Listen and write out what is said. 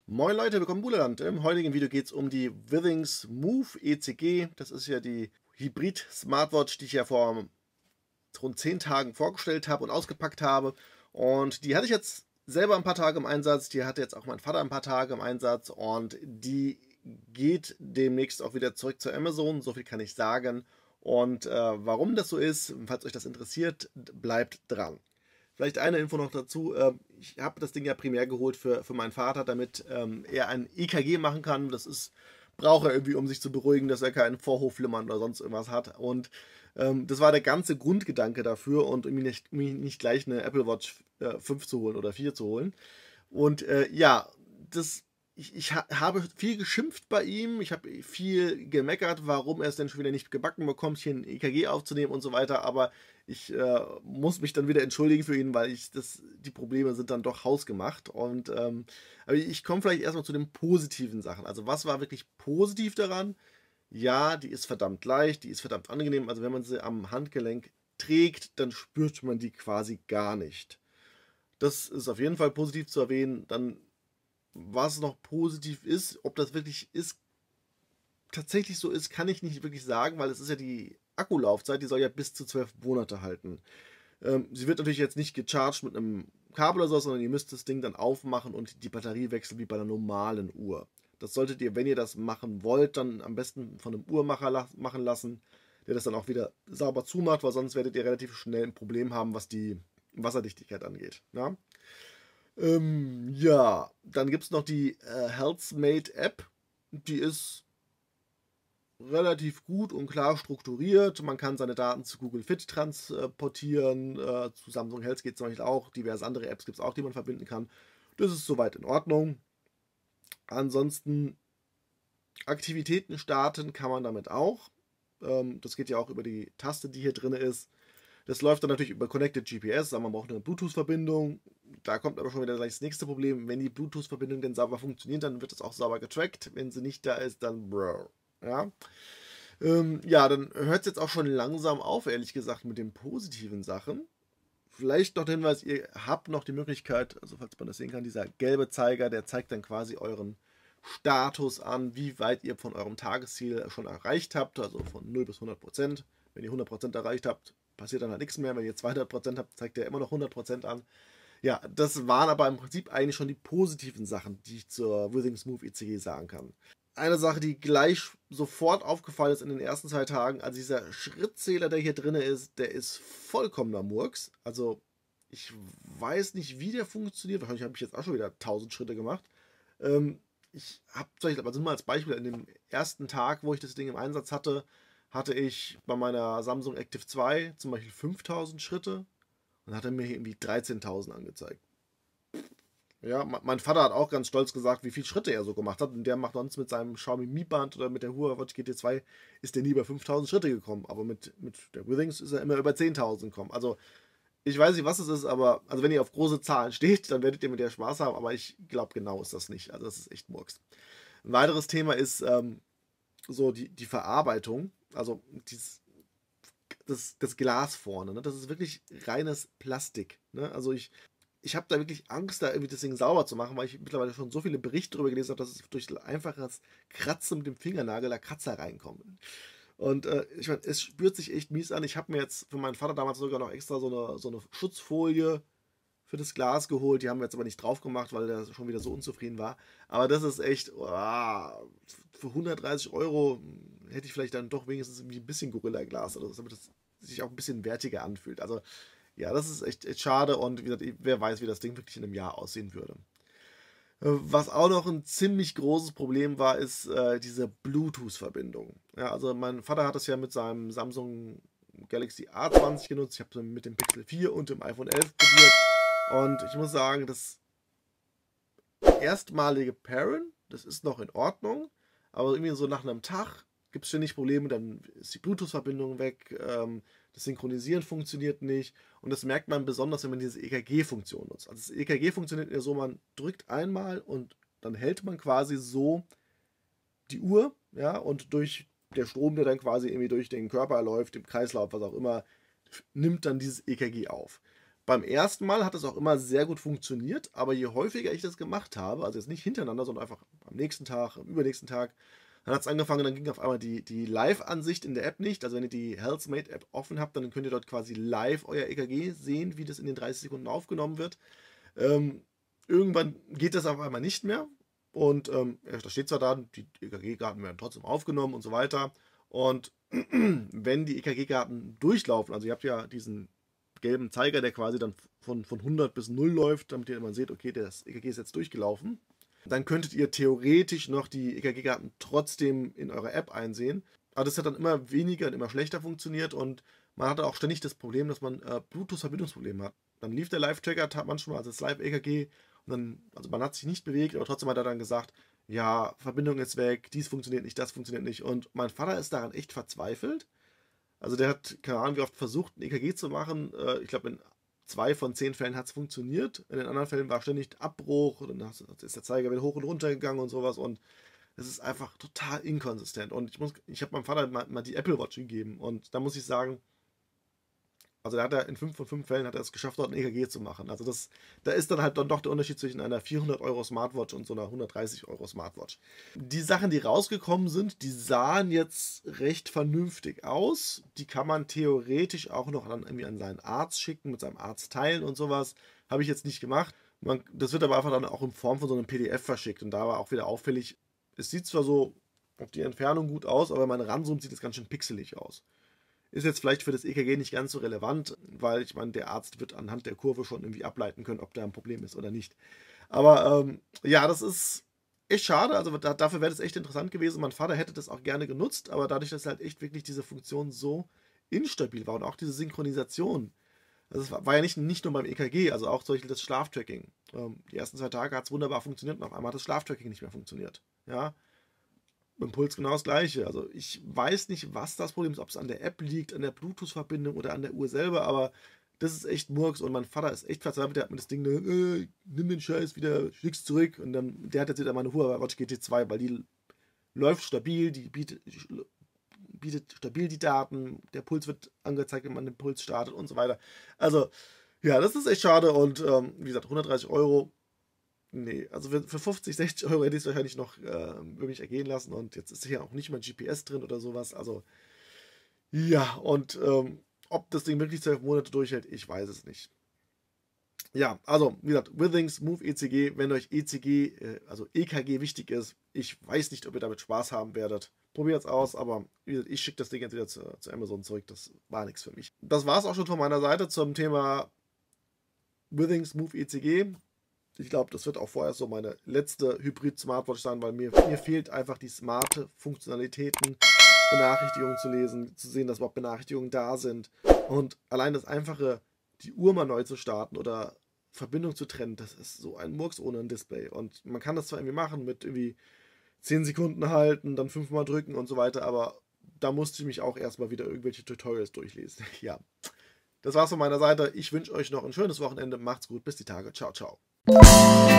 Moin Leute, willkommen im Buhlerland. Im heutigen Video geht es um die Withings Move ECG. Das ist ja die Hybrid-Smartwatch, die ich ja vor rund 10 Tagen vorgestellt habe und ausgepackt habe. Und die hatte ich jetzt selber ein paar Tage im Einsatz. Die hatte jetzt auch mein Vater ein paar Tage im Einsatz. Und die geht demnächst auch wieder zurück zu Amazon. So viel kann ich sagen. Und warum das so ist, falls euch das interessiert, bleibt dran. Vielleicht eine Info noch dazu. Ich habe das Ding ja primär geholt für meinen Vater, damit er ein EKG machen kann. Braucht er irgendwie, um sich zu beruhigen, dass er keinen Vorhofflimmern oder sonst irgendwas hat. Und das war der ganze Grundgedanke dafür und um mir nicht gleich eine Apple Watch 5 zu holen oder 4 zu holen. Und ja, ich habe viel geschimpft bei ihm, ich habe viel gemeckert, warum er es denn schon wieder nicht gebacken bekommt, hier ein EKG aufzunehmen und so weiter, aber ich muss mich dann wieder entschuldigen für ihn, weil die Probleme sind dann doch hausgemacht. Und aber ich komme vielleicht erstmal zu den positiven Sachen. Also was war wirklich positiv daran? Ja, die ist verdammt leicht, die ist verdammt angenehm. Also wenn man sie am Handgelenk trägt, dann spürt man die quasi gar nicht. Das ist auf jeden Fall positiv zu erwähnen. Dann, was noch positiv ist, ob das wirklich tatsächlich so ist, kann ich nicht wirklich sagen, weil es ist ja die Akkulaufzeit, die soll ja bis zu 12 Monate halten. Sie wird natürlich jetzt nicht gecharged mit einem Kabel oder so, sondern ihr müsst das Ding dann aufmachen und die Batterie wechseln wie bei einer normalen Uhr. Das solltet ihr, wenn ihr das machen wollt, dann am besten von einem Uhrmacher machen lassen, der das dann auch wieder sauber zumacht, weil sonst werdet ihr relativ schnell ein Problem haben, was die Wasserdichtigkeit angeht. Ja, ja, dann gibt es noch die Healthmate App. Die ist relativ gut und klar strukturiert. Man kann seine Daten zu Google Fit transportieren. Zu Samsung Health geht es zum Beispiel auch. Diverse andere Apps gibt es auch, die man verbinden kann. Das ist soweit in Ordnung. Ansonsten Aktivitäten starten kann man damit auch. Das geht ja auch über die Taste, die hier drin ist. Das läuft dann natürlich über Connected GPS, aber man braucht eine Bluetooth-Verbindung. Da kommt aber schon wieder gleich das nächste Problem. Wenn die Bluetooth-Verbindung denn sauber funktioniert, dann wird es auch sauber getrackt. Wenn sie nicht da ist, dann brr. Ja. Ja, dann hört es jetzt auch schon langsam auf, ehrlich gesagt, mit den positiven Sachen. Vielleicht noch der Hinweis, ihr habt noch die Möglichkeit, also falls man das sehen kann, dieser gelbe Zeiger, der zeigt dann quasi euren Status an, wie weit ihr von eurem Tagesziel schon erreicht habt, also von 0 bis 100%. Wenn ihr 100% erreicht habt, passiert dann halt nichts mehr. Wenn ihr 200% habt, zeigt er immer noch 100% an. Ja, das waren aber im Prinzip eigentlich schon die positiven Sachen, die ich zur Withings Move ECG sagen kann. Eine Sache, die gleich sofort aufgefallen ist in den ersten 2 Tagen, also dieser Schrittzähler, der hier drin ist, der ist vollkommener Murks. Also ich weiß nicht, wie der funktioniert. Wahrscheinlich habe ich jetzt auch schon wieder 1000 Schritte gemacht. Ich habe zum Beispiel, also nur als Beispiel, in dem ersten Tag, wo ich das Ding im Einsatz hatte, hatte ich bei meiner Samsung Active 2 zum Beispiel 5000 Schritte und hat er mir irgendwie 13.000 angezeigt. Ja, mein Vater hat auch ganz stolz gesagt, wie viele Schritte er so gemacht hat. Und der macht sonst mit seinem Xiaomi Mi Band oder mit der Huawei GT2 ist der nie über 5000 Schritte gekommen. Aber mit der Withings ist er immer über 10.000 gekommen. Also ich weiß nicht, was es ist, aber also wenn ihr auf große Zahlen steht, dann werdet ihr mit der Spaß haben. Aber ich glaube, genau ist das nicht. Also das ist echt Murks. Ein weiteres Thema ist so die Verarbeitung. Also das Glas vorne. Ne? Das ist wirklich reines Plastik. Ne? Also ich habe da wirklich Angst, da irgendwie das Ding sauber zu machen, weil ich mittlerweile schon so viele Berichte darüber gelesen habe, dass es durch einfaches Kratzen mit dem Fingernagel da Kratzer reinkommen. Und ich meine, es spürt sich echt mies an. Ich habe mir jetzt für meinen Vater damals sogar noch extra so eine Schutzfolie für das Glas geholt. Die haben wir jetzt aber nicht drauf gemacht, weil der schon wieder so unzufrieden war. Aber das ist echt, für 130 Euro hätte ich vielleicht dann doch wenigstens ein bisschen Gorilla-Glas oder so, damit das sich auch ein bisschen wertiger anfühlt. Also ja, das ist echt schade und wie gesagt, wer weiß, wie das Ding wirklich in einem Jahr aussehen würde. Was auch noch ein ziemlich großes Problem war, ist diese Bluetooth-Verbindung. Ja, also mein Vater hat das ja mit seinem Samsung Galaxy A20 genutzt. Ich habe es mit dem Pixel 4 und dem iPhone 11 probiert. Und ich muss sagen, das erstmalige Pairen, das ist noch in Ordnung. Aber irgendwie so nach einem Tag gibt es ständig Probleme. Dann ist die Bluetooth-Verbindung weg. Das Synchronisieren funktioniert nicht. Und das merkt man besonders, wenn man diese EKG-Funktion nutzt. Also das EKG funktioniert ja so, man drückt einmal und dann hält man quasi so die Uhr, ja, und durch der Strom, der dann quasi irgendwie durch den Körper läuft, im Kreislauf, was auch immer, nimmt dann dieses EKG auf. Beim ersten Mal hat es auch immer sehr gut funktioniert, aber je häufiger ich das gemacht habe, also jetzt nicht hintereinander, sondern einfach am nächsten Tag, am übernächsten Tag, dann hat es angefangen, dann ging auf einmal die Live-Ansicht in der App nicht. Also wenn ihr die Healthmate-App offen habt, dann könnt ihr dort quasi live euer EKG sehen, wie das in den 30 Sekunden aufgenommen wird. Irgendwann geht das auf einmal nicht mehr. Und da steht zwar da, die EKG-Daten werden trotzdem aufgenommen und so weiter. Und wenn die EKG-Daten durchlaufen, also ihr habt ja diesen gelben Zeiger, der quasi dann von 100 bis 0 läuft, damit ihr immer seht, okay, das EKG ist jetzt durchgelaufen, dann könntet ihr theoretisch noch die EKG-Daten trotzdem in eurer App einsehen. Aber das hat dann immer weniger und immer schlechter funktioniert und man hatte auch ständig das Problem, dass man Bluetooth-Verbindungsprobleme hat. Dann lief der Live-Tracker manchmal, also das Live-EKG, und dann, also man hat sich nicht bewegt, aber trotzdem hat er dann gesagt, ja, Verbindung ist weg, dies funktioniert nicht, das funktioniert nicht. Und mein Vater ist daran echt verzweifelt. Also der hat, keine Ahnung, wie oft versucht, ein EKG zu machen. Ich glaube, in 2 von 10 Fällen hat es funktioniert. In den anderen Fällen war ständig Abbruch. Und dann ist der Zeiger wieder hoch und runter gegangen und sowas. Und es ist einfach total inkonsistent. Und ich habe meinem Vater mal die Apple Watch gegeben. Und da muss ich sagen, also da hat er in 5 von 5 Fällen hat er es geschafft, dort ein EKG zu machen. Also da ist dann halt dann doch der Unterschied zwischen einer 400 Euro Smartwatch und so einer 130 Euro Smartwatch. Die Sachen, die rausgekommen sind, die sahen jetzt recht vernünftig aus. Die kann man theoretisch auch noch irgendwie an seinen Arzt schicken, mit seinem Arzt teilen und sowas. Habe ich jetzt nicht gemacht. Das wird aber einfach dann auch in Form von so einem PDF verschickt. Und da war auch wieder auffällig, es sieht zwar so auf die Entfernung gut aus, aber wenn man ranzoomt, sieht es ganz schön pixelig aus. Ist jetzt vielleicht für das EKG nicht ganz so relevant, weil ich meine, der Arzt wird anhand der Kurve schon irgendwie ableiten können, ob da ein Problem ist oder nicht. Aber ja, das ist echt schade. Also dafür wäre das echt interessant gewesen. Mein Vater hätte das auch gerne genutzt, aber dadurch, dass halt echt wirklich diese Funktion so instabil war und auch diese Synchronisation. Also es war ja nicht nur beim EKG, also auch zum Beispiel das Schlaftracking. Die ersten 2 Tage hat es wunderbar funktioniert und auf einmal hat das Schlaftracking nicht mehr funktioniert. Ja, mit dem Puls genau das gleiche. Also ich weiß nicht, was das Problem ist, ob es an der App liegt, an der Bluetooth-Verbindung oder an der Uhr selber, aber das ist echt Murks und mein Vater ist echt verzweifelt, der hat mir das Ding, nimm den Scheiß wieder, schick's zurück und dann, der hat jetzt wieder meine Huawei Watch GT2, weil die läuft stabil, die bietet stabil die Daten, der Puls wird angezeigt, wenn man den Puls startet und so weiter. Also, ja, das ist echt schade und wie gesagt, 130 Euro. Nee, also für 50, 60 Euro hätte ich es wahrscheinlich noch über mich ergehen lassen und jetzt ist hier auch nicht mal GPS drin oder sowas. Also, ja, und ob das Ding wirklich 12 Monate durchhält, ich weiß es nicht. Ja, also, wie gesagt, Withings Move ECG, wenn euch also EKG wichtig ist, ich weiß nicht, ob ihr damit Spaß haben werdet. Probiert es aus, aber wie gesagt, ich schicke das Ding jetzt wieder zu Amazon zurück, das war nichts für mich. Das war es auch schon von meiner Seite zum Thema Withings Move ECG. Ich glaube, das wird auch vorerst so meine letzte Hybrid-Smartwatch sein, weil mir fehlt einfach die smarte Funktionalitäten, Benachrichtigungen zu lesen, zu sehen, dass überhaupt Benachrichtigungen da sind. Und allein das einfache, die Uhr mal neu zu starten oder Verbindung zu trennen, das ist so ein Murks ohne ein Display. Und man kann das zwar irgendwie machen mit irgendwie 10 Sekunden halten, dann 5-mal drücken und so weiter, aber da musste ich mich auch erstmal wieder irgendwelche Tutorials durchlesen. Ja, das war's von meiner Seite. Ich wünsche euch noch ein schönes Wochenende. Macht's gut. Bis die Tage. Ciao, ciao.